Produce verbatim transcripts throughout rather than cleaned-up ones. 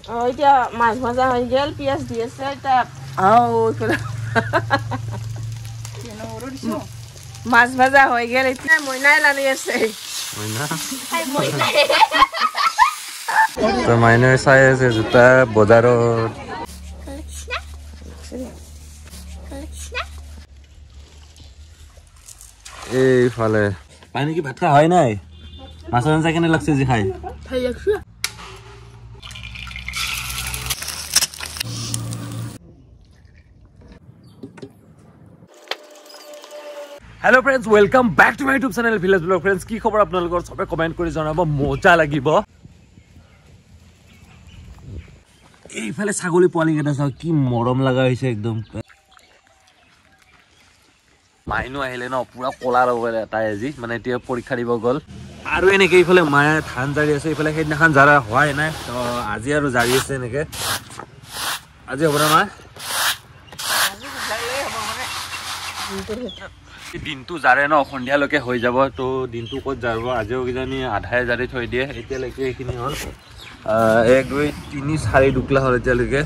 Oh, এতিয়া মাছ ভাজা হৈ গেল পিয়াজ দি আছে এটা আও ইফালে মাছ ভাজা হৈ গেল এতিয়া মইনাই লানি আছে মইনা হাই মইনা তো মাইনে চাই আছে জুতা বজাৰত এইফালে পানি কি ভাত খা হয় নাই মাছৰ আঞ্জা কেনে লাগছে যি খাই ভাল লাগছে Hello friends, welcome back to my YouTube channel Village Vlog friends. কি খবৰ আপোনালোকৰ সবে কমেন্ট কৰি জনাব মজা লাগিব এইফালে ছাগলী পোৱালি কেটা চাও কি মৰম লাগা হৈছে একদম মাইনু আহিলে ন পুৰা কলা ৰগলে তাই আজি মানে এতিয়া পৰীক্ষা দিব গল আৰু এনেকে এইফালে মায়া ধান জাৰি আছে এইফালে সেইদিনাখন জাৰা হোৱাই নাই তো আজি আৰু জাৰি আছে এনেকে আজি হ'ব না মা আজি জাৰিলে হ'ব মানে দিনটো জাৰে ন সন্ধিয়ালৈকে হৈ যাব তো দিনটো ক'ত যাব আজিও কিজানি আধাই জাৰি থৈ দিয়ে এতিয়ালৈকে এইখিনি হ'ল এক দুই তিনি চাৰি দুকলা হ'ল এতিয়ালৈকে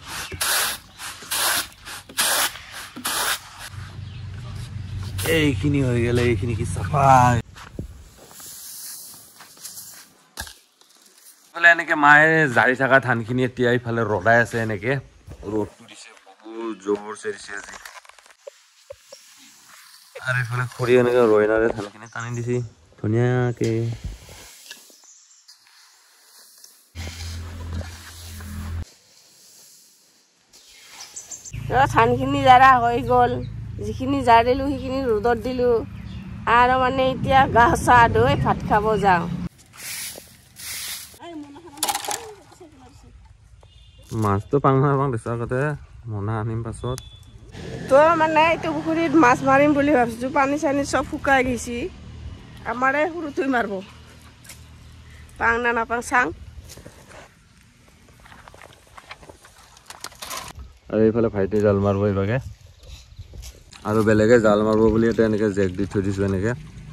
এইখিনি হৈ গ'লে এইখিনি কি চাফাই ইফালে এনেকে মায়ে জাৰি থকা ধানখিনি এতিয়া ইফালে ৰদাই আছে এনেকে ৰ'দটো দিছে বহুত জোৰছে দিছে আজি আৰু ইফালে খৰি এনেকে ৰৈনাৰে ধানখিনি টানি দিছি ধুনীয়াকে ধানখিনি জাৰা হৈ গ'ল যিখিনি জাৰিলো সেইখিনি ৰ'দত দিলো আৰু মানে এতিয়া গা চা ধুই ভাত খাব যাওঁ মাছটো পাং না পাং বেচা আগতে মনা আনিম পাছত তো মানে এইটো পুখুৰীত মাছ মাৰিম বুলি ভাবিছো পানী চানী চব শুকাই গৈছি আমাৰে সৰুটোই মাৰিব পাং না নাপাং চাং আৰু এইফালে ভাইটি জাল মাৰিব এইভাগে আৰু বেলেগে জাল মাৰিব বুলি এটা এনেকে জেক দি থৈ দিছো এনেকে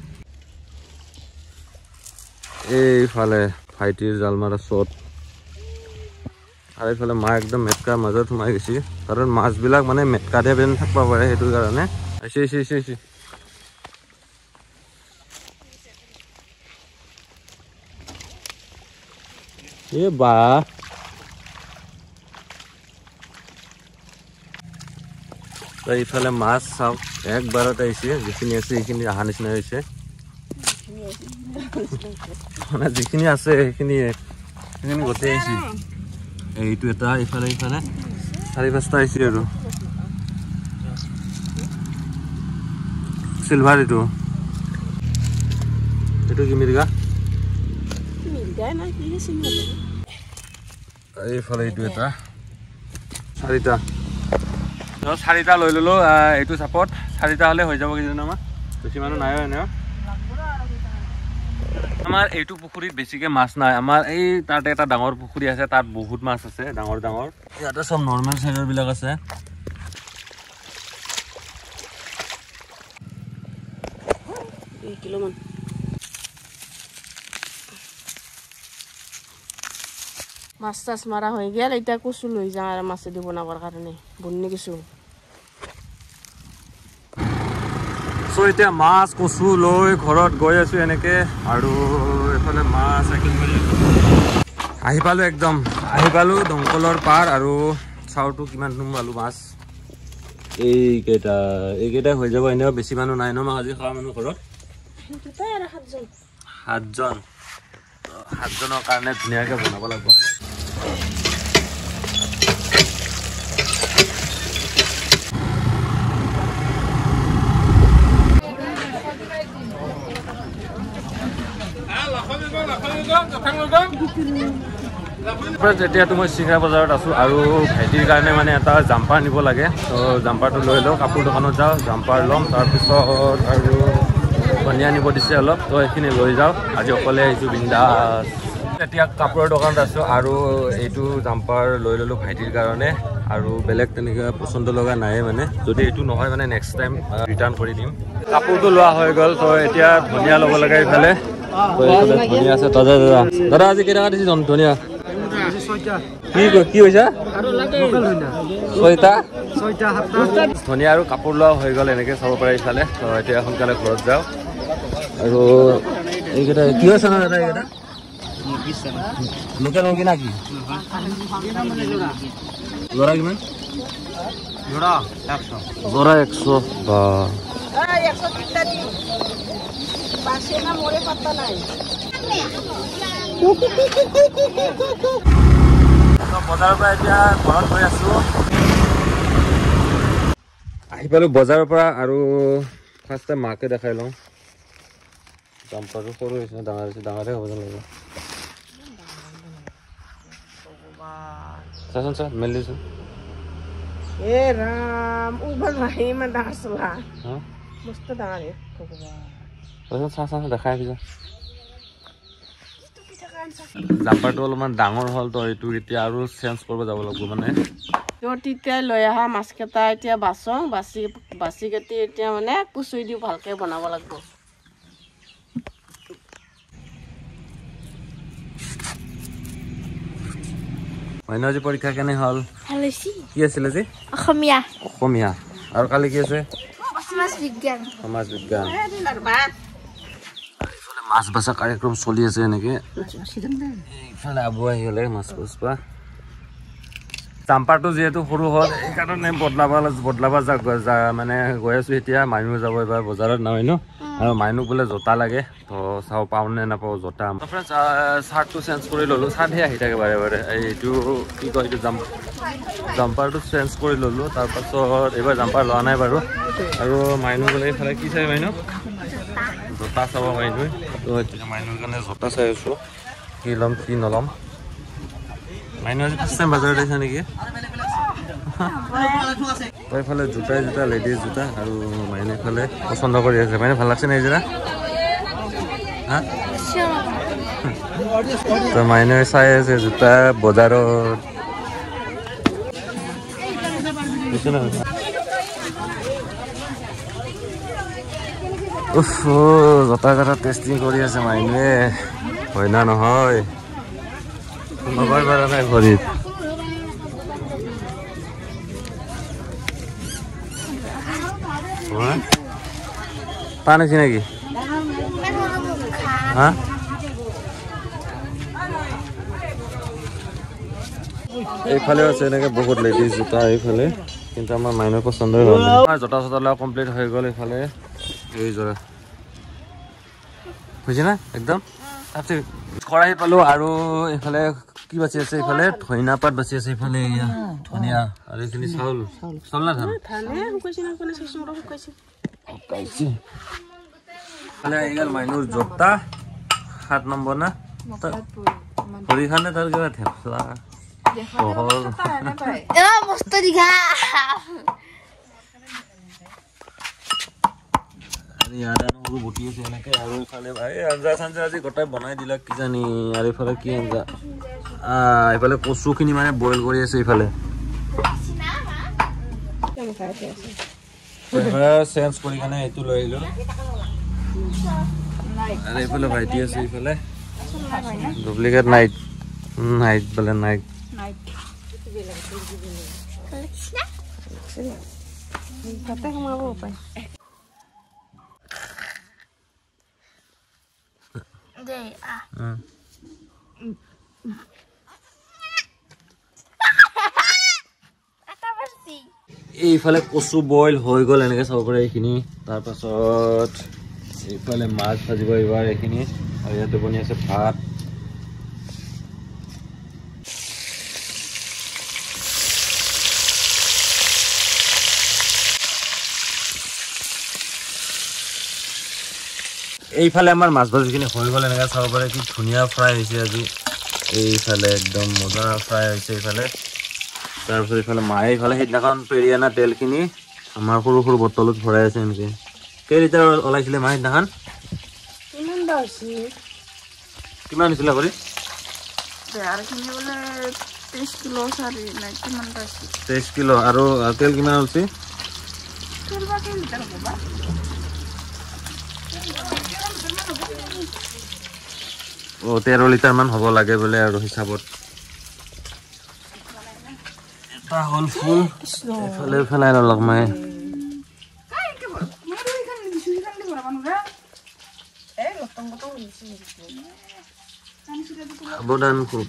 এইফালে ভাইটিৰ জাল মাৰা চট আৰু এইফালে মা একদম মেটকাৰ মাজত সোমাই গৈছে কাৰণ মাছবিলাক মানে মেটকাতে বেন থাকিব পাৰে সেইটো কাৰণে আছে আছে আছে আছে এ বা এইফালে মাছ চাওক একবাৰত আহিছে যিখিনি আছে সেইখিনি অহা নিচিনা হৈছে মানে যিখিনি আছে সেইখিনি সেইখিনি গোটেই আহিছে এইটো এটা ইফালে ইফালে চাৰি পাঁচটা আহিছে আৰু চিলভাৰ এইটো এইটো কি মিৰ্গা এইফালে এইটো এটা চাৰিটা চাৰিটা লৈ ললো এইটো চাপত চাৰিটা হ'লে হৈ যাব কিজানি আমাৰ বেছি মানুহ নাই এনেও আমাৰ এইটো পুখুৰীত বেছিকে মাছ নাই আমাৰ এই তাতে এটা ডাঙৰ পুখুৰী আছে তাত বহুত মাছ আছে ডাঙৰ ডাঙৰ ইয়াতে সব নৰ্মেল সাইজৰ বিলাক আছে এক কিলো মান মাছ চাছ মাৰা হৈ গেল এতিয়া কচু লৈ যাওঁ আৰু মাছে দি বনাবৰ কাৰণে বনি কিছু সো এতিয়া মাছ কচু লৈ ঘৰত গৈ আছো এনেকে আৰু এফালে মাছ আকিম কৰি আহি পালো একদম আহি পালো দংকলৰ পাৰ আৰু চাউটো কিমান নুম পালো মাছ এইকেইটা এইকেইটা হৈ যাব এনেও বেছি মানুহ নাই ন মা আজি খোৱা মানুহ ঘৰত সাতজন সাতজন সাতজনৰ কাৰণে ধুনীয়াকে বনাব লাগিব এতিয়াতো মই চিংৰা বজাৰত আছো আৰু ভাইটিৰ কাৰণে মানে এটা জাম্পাৰ নিব লাগে তো জাম্পাৰটো লৈ লওঁ কাপোৰ দোকানত যাওঁ জাম্পাৰ ল'ম তাৰপিছত আৰু ধনিয়া নিব দিছে অলপ তো এইখিনি লৈ যাওঁ আজি অকলে আহিছোঁ বিন্দাছ এতিয়া কাপোৰৰ দোকানত আছোঁ আৰু এইটো জাম্পাৰ লৈ ল'লোঁ ভাইটিৰ কাৰণে আৰু বেলেগ তেনেকৈ পচন্দ লগা নাই মানে যদি এইটো নহয় মানে নেক্সট টাইম ৰিটাৰ্ণ কৰি দিম কাপোৰটো লোৱা হৈ গ'ল তো এতিয়া ধনিয়া ল'ব লাগে এইফালে ধনিয়া আছে দাদা দাদা দাদা আজি কেইটকা দিছে ধনিয়া কি কি কৈছা ছয়টা ধনিয়া আৰু কাপোৰ লোৱা হৈ গ'ল এনেকৈ চাব পাৰে ইফালে তো এতিয়া সোনকালে ঘৰত যাওঁ আৰু এইকেইটা কি আছে ন দাদা এইকেইটা লোকেল মুৰ্গী না কি জোৰা কিমান জোৰা একশ বা বজাৰৰ পৰা এতিয়া ঘৰত গৈ আছো আহি পালো বজাৰৰ পৰা আৰু ফাৰ্ষ্ট টাইম মাকে দেখাই লওঁ জাম্পাৰটো সৰু হৈছে ডাঙৰ হৈছে ডাঙৰে হ'ব যেন লাগিব চাচোন চা মেলি দিছোঁ এ ৰাম উবাল নাহি ইমান ডাঙৰ চলা মস্ত ডাঙৰ ভগৱান চা চা দেখাই আহিছা জাম্পাৰটো অলপমান ডাঙৰ হ'ল তো এইটো এতিয়া আৰু চেঞ্জ কৰিব যাব লাগিব মানে তেতিয়া লৈ অহা মাছকেইটা এতিয়া বাচোঁ বাচি বাচি কাটি এতিয়া মানে কুচুই দিওঁ ভালকৈ বনাব লাগিব মইনা আজি পৰীক্ষা কেনে হ'ল কি আছিলে আজি অসমীয়া অসমীয়া আৰু কালি কি আছে সমাজ বিজ্ঞান সমাজ বিজ্ঞান মাছ বাছা কাৰ্যক্ৰম চলি আছে এনেকে এইফালে আবু আহি গ'লে মাছ বচবা জাম্পাৰটো যিহেতু সৰু হ'ল এইকাৰণে বদলাব বদলাব মানে গৈ আছোঁ এতিয়া মাইনু যাব এবাৰ বজাৰত নামাইনো আৰু মাইনুক বোলে জোতা লাগে তো চাওঁ পাওঁ নে নাপাওঁ জোতা ফ্ৰেণ্ডছ চাৰ্টটো চেঞ্জ কৰি ল'লোঁ চাৰ্টহে আহি থাকে বাৰে বাৰে এইটো কি কয় এইটো জাম্প জাম্পাৰটো চেঞ্জ কৰি ল'লোঁ তাৰপাছত এইবাৰ জাম্পাৰ লোৱা নাই বাৰু আৰু মাইনু বোলে এইফালে কি চাই মাইনু জোতা চাব মাইনুৱে তো এতিয়া মাইনুৰ কাৰণে জোতা চাই আছোঁ কি ল'ম কি নল'ম মাইনু আজি ফাৰ্ষ্ট টাইম বজাৰত আহিছে নেকি তই এইফালে জোতাই জোতা লেডিজ জোতা আৰু মাইনে এইফালে পচন্দ কৰি আছে মাইনে ভাল লাগছে নে এইযোৰা হা তো মাইনে চাই আছে জোতা বজাৰত উফ জোতা জোতা টেষ্টিং কৰি আছে মাইনুৱে হয় না নহয় নকয় পাৰা নাই ভৰিত টান হৈছে নেকি হা এইফালেও আছে এনেকে বহুত লেডিজ জোতা এইফালে কিন্তু আমাৰ মাইনৰ পচন্দই হ'ল জোতা চোতা লোৱা কমপ্লিট হৈ গ'ল এইফালে এই যোৰা হৈছে না একদম তাৰপিছত খৰাহি পালোঁ আৰু এইফালে কি বাচি আছে এইফালে ধনিয়া পাত বাচি আছে এইফালে ধনিয়া আৰু এইখিনি চাউল চাউল না ধান শুকাইছে মাইনুৰ জোতা সাত নম্বৰ না ভৰি খানে তাৰ কিবা থেপলা মস্ত দীঘা সৰু বটি আছে এনেকে আৰু এইফালে ভাই আঞ্জা চাঞ্জা আজি গোটাই বনাই দিলাক কিজানি আৰু এইফালে কি আঞ্জা এইফালে কচুখিনি মানে বইল কৰি আছে এইফালে চেঞ্জ কৰি কাৰণে এইটো লৈ আহিলোঁ আৰু এইফালে ভাইটি আছে এইফালে ডুপ্লিকেট নাইট নাইট বোলে নাইট তাতে সোমাব পায় এইফালে কচু বইল হৈ গ'ল এনেকে চাব পাৰে এইখিনি তাৰপাছত এইফালে মাছ ভাজিব এইবাৰ এইখিনি আৰু ইয়াতে বনি আছে ভাত এইফালে আমাৰ মাছ ভাজিখিনি হৈ গ'ল এনেকৈ চাব পাৰে কি ধুনীয়া ফ্ৰাই হৈছে আজি এইফালে একদম মজা ফ্ৰাই হৈছে এইফালে তাৰপিছত এইফালে মায়ে এইফালে সেইদিনাখন পেৰি অনা তেলখিনি আমাৰ সৰু সৰু বটলত ভৰাই আছে এনেকৈ কেই লিটাৰ ওলাইছিলে মা সেইদিনাখন কিমান হৈছিলে কৰি তেইছ কিলো আৰু তেল কিমান হৈছে অ তেৰ লিটাৰ মান হ'ব লাগে বোলে আৰু হিচাপত এটা হল ফুল এফালে ফেলাই নলক মায়ে সাবধান খুব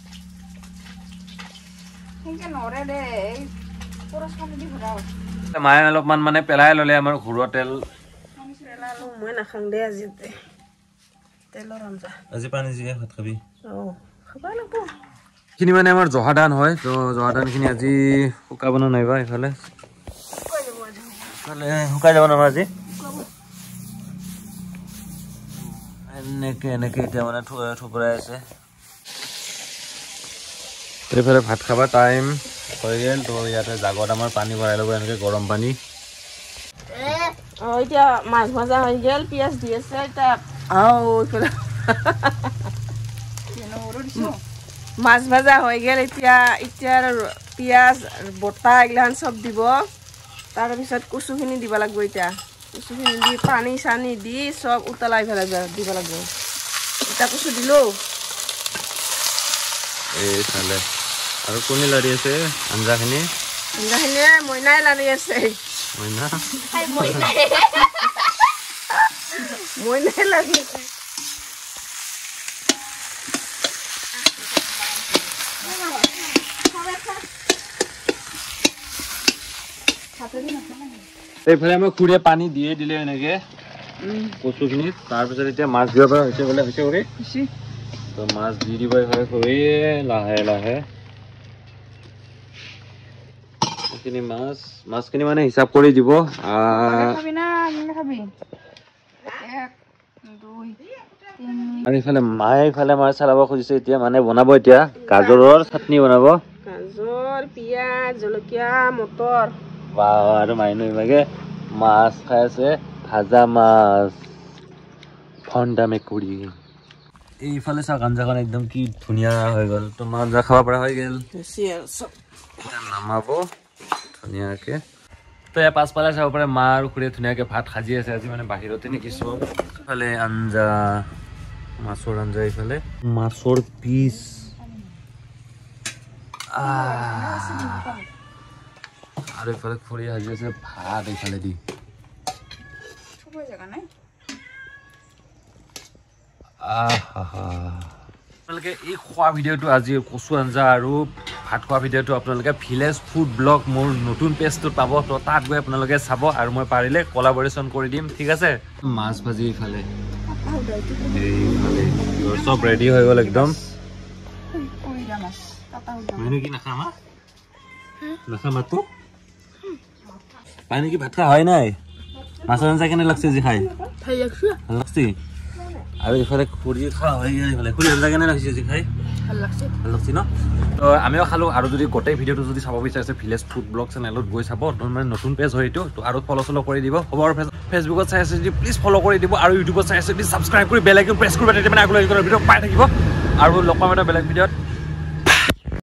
মায়ে অলপমান মানে পেলাই ললে আমাৰ ঘৰুৱা তেল মই নাখাং দে আজি তেলৰ আঞ্জা আজি পানী জিয়ে ভাত খাবি অঁ খাব লাগিব খিনি মানে আমাৰ জহা ধান হয় তো জহা ধান খিনি আজি শুকাব নাইবা ইফালে ইফালে শুকাই যাব নহয় আজি এনেকে এনেকে এতিয়া মানে থুপৰাই আছে এইফালে ভাত খাবা টাইম হৈ গ'ল তো ইয়াতে জাগত আমাৰ পানী ভৰাই ল'ব এনেকে গৰম পানী অঁ এতিয়া মাছ ভজা হৈ গ'ল পিঁয়াজ দি আছে এতিয়া আও এইফালে মাছ ভজা হৈ গ'ল এতিয়া এতিয়া পিঁয়াজ বটা এইগিলাখান চব দিব তাৰপিছত কচুখিনি দিব লাগিব এতিয়া কচুখিনি দি পানী চানী দি চব উতলাই পেলাই দিব লাগিব এতিয়া কচু দিলোঁ এইফালে আৰু কোনে লাৰি আছে আঞ্জাখিনি আঞ্জাখিনিয়ে মইনাই লাৰি আছে মইনা মইনাই লাৰি আছে এইফালে মই খুৰীয়ে পানী দিয়ে দিলে এনেকে কচুখিনি তাৰপিছত এতিয়া মাছ দিব পৰা হৈছে বোলে হৈছে কৰি তো মাছ দি দিব এইফালে খুৰী লাহে লাহে এইখিনি মাছ মাছখিনি মানে হিচাপ কৰি দিব আৰু এইফালে মায়ে এইফালে মাছ চলাব খুজিছে এতিয়া মানে বনাব এতিয়া গাজৰৰ চাটনি বনাব গাজৰ পিঁয়াজ জলকীয়া মটৰ আৰু মাইনু ইমাগে মাছ খাই আছে ভাজা মাছ ভণ্ডা মেকুৰী এইফালে চাওক আঞ্জাখন একদম কি ধুনীয়া হৈ গ'ল তোমাৰ আঞ্জা খাব পৰা হৈ গ'ল নামাব ধুনীয়াকে তো ইয়াৰ পাছফালে চাব পাৰে মা আৰু খুৰীয়ে ধুনীয়াকে ভাত সাজি আছে আজি মানে বাহিৰতে নেকি চব ইফালে আঞ্জা মাছৰ আঞ্জা এইফালে মাছৰ পিচ আৰু এইফালে খুৰী সাজি আছে ভাত এইফালে দি আপোনালোকে এই খোৱা ভিডিঅ'টো আজি কচু আঞ্জা আৰু ভাত খোৱা ভিডিঅ'টো আপোনালোকে ভিলেজ ফুড ব্লগ মোৰ নতুন পেজটোত পাব তো তাত গৈ আপোনালোকে চাব আৰু মই পাৰিলে কলাবৰেশ্যন কৰি দিম ঠিক আছে মাছ ভাজি এইফালে এইফালে চব ৰেডি হৈ গ'ল একদম কি নাখাম নাখাম মাতো পানী কি ভাত খোৱা হয় নাই মাছৰ আঞ্জা কেনে লাগছে আজি খাই ভাল লাগছে আৰু ইফালে খুৰী খোৱা হৈ গ'ল ইফালে খুৰী আঞ্জা কেনে লাগিছে আজি খাই ভাল লাগছে ভাল লাগছে ন তো আমিও খালোঁ আৰু যদি গোটেই ভিডিঅ'টো যদি চাব বিচাৰিছে ভিলেজ ফুড ব্লগ চেনেলত গৈ চাব মানে নতুন পেজ হয় এইটো তো আৰু ফ'ল' চল' কৰি দিব হ'ব আৰু ফেচবুকত চাই আছে যদি প্লিজ ফ'ল' কৰি দিব আৰু ইউটিউবত চাই আছে যদি ছাবস্ক্ৰাইব কৰি বেল আইকন প্ৰেছ কৰিব তেতিয়া মানে আগলৈ ভিডিঅ' পাই থাকিব আৰু লগ পাম এটা বেলেগ ভিডিঅ'ত